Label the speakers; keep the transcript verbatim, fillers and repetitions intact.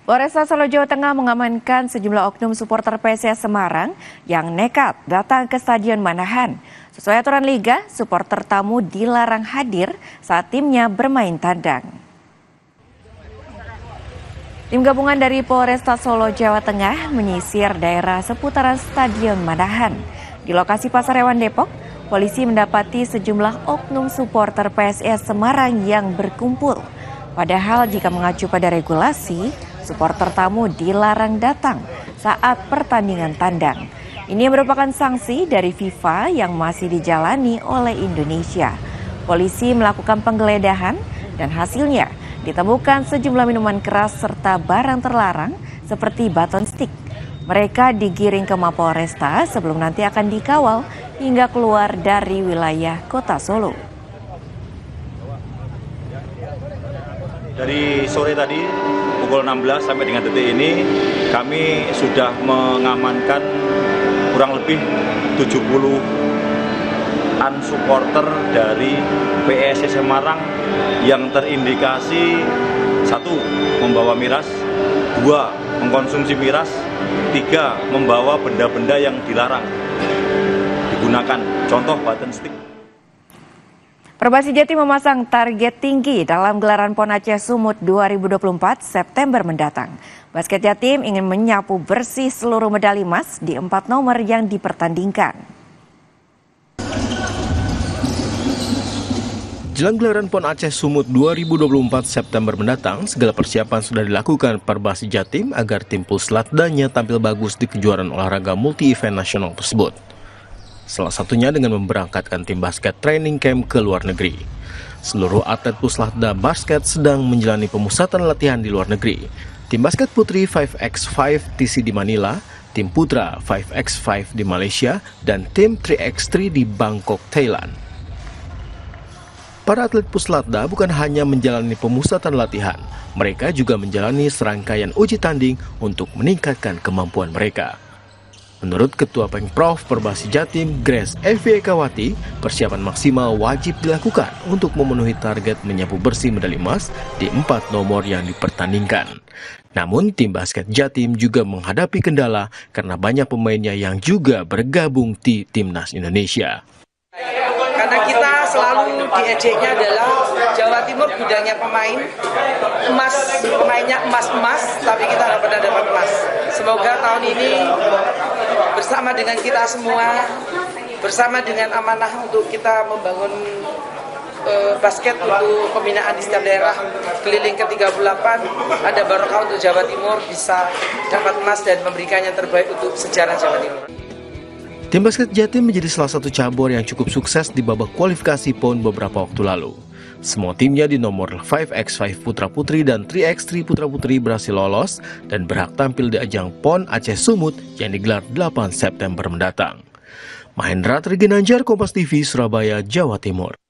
Speaker 1: Polresta Solo, Jawa Tengah mengamankan sejumlah oknum supporter P S I S Semarang yang nekat datang ke Stadion Manahan. Sesuai aturan Liga, supporter tamu dilarang hadir saat timnya bermain tandang. Tim gabungan dari Polresta Solo, Jawa Tengah menyisir daerah seputaran Stadion Manahan. Di lokasi Pasar Hewan Depok, polisi mendapati sejumlah oknum supporter P S I S Semarang yang berkumpul. Padahal jika mengacu pada regulasi, supporter tamu dilarang datang saat pertandingan tandang. Ini merupakan sanksi dari FIFA yang masih dijalani oleh Indonesia. Polisi melakukan penggeledahan dan hasilnya ditemukan sejumlah minuman keras serta barang terlarang seperti baton stick. Mereka digiring ke Mapolresta sebelum nanti akan dikawal hingga keluar dari wilayah Kota Solo.
Speaker 2: Dari sore tadi pukul enam belas sampai dengan detik ini kami sudah mengamankan kurang lebih tujuh puluhan supporter dari P S I S Semarang yang terindikasi satu membawa miras, dua mengkonsumsi miras, tiga membawa benda-benda yang dilarang digunakan, contoh button stick.
Speaker 1: Perbasi Jatim memasang target tinggi dalam gelaran PON Aceh Sumut dua ribu dua puluh empat September mendatang. Basket Jatim ingin menyapu bersih seluruh medali emas di empat nomor yang dipertandingkan.
Speaker 3: Jelang gelaran PON Aceh Sumut dua ribu dua puluh empat September mendatang, segala persiapan sudah dilakukan Perbasi Jatim agar tim Puslatdanya tampil bagus di kejuaraan olahraga multi-event nasional tersebut. Salah satunya dengan memberangkatkan tim basket training camp ke luar negeri. Seluruh atlet Puslatda Basket sedang menjalani pemusatan latihan di luar negeri. Tim basket putri lima by lima T C di Manila, tim putra lima by lima di Malaysia, dan tim tiga by tiga di Bangkok, Thailand. Para atlet Puslatda bukan hanya menjalani pemusatan latihan, mereka juga menjalani serangkaian uji tanding untuk meningkatkan kemampuan mereka. Menurut Ketua Pengprov Perbasi Jatim, Grace Evi Ekawati, persiapan maksimal wajib dilakukan untuk memenuhi target menyapu bersih medali emas di empat nomor yang dipertandingkan. Namun, tim basket Jatim juga menghadapi kendala karena banyak pemainnya yang juga bergabung di Timnas Indonesia.
Speaker 4: Karena kita selalu diejeknya adalah Jawa Timur gudangnya pemain emas, pemainnya emas-emas, tapi kita nggak pernah dapat emas. Semoga tahun ini bersama dengan kita semua, bersama dengan amanah untuk kita membangun uh, basket untuk pembinaan di setiap daerah keliling ke tiga puluh delapan, ada barokah untuk Jawa Timur bisa dapat emas dan memberikan yang terbaik untuk sejarah Jawa Timur.
Speaker 3: Tim basket Jatim menjadi salah satu cabur yang cukup sukses di babak kualifikasi PON beberapa waktu lalu. Semua timnya di nomor lima by lima putra-putri dan tiga by tiga putra-putri berhasil lolos dan berhak tampil di ajang PON Aceh Sumut yang digelar delapan September mendatang. Mahendra Triginanjar, Kompas T V, Surabaya, Jawa Timur.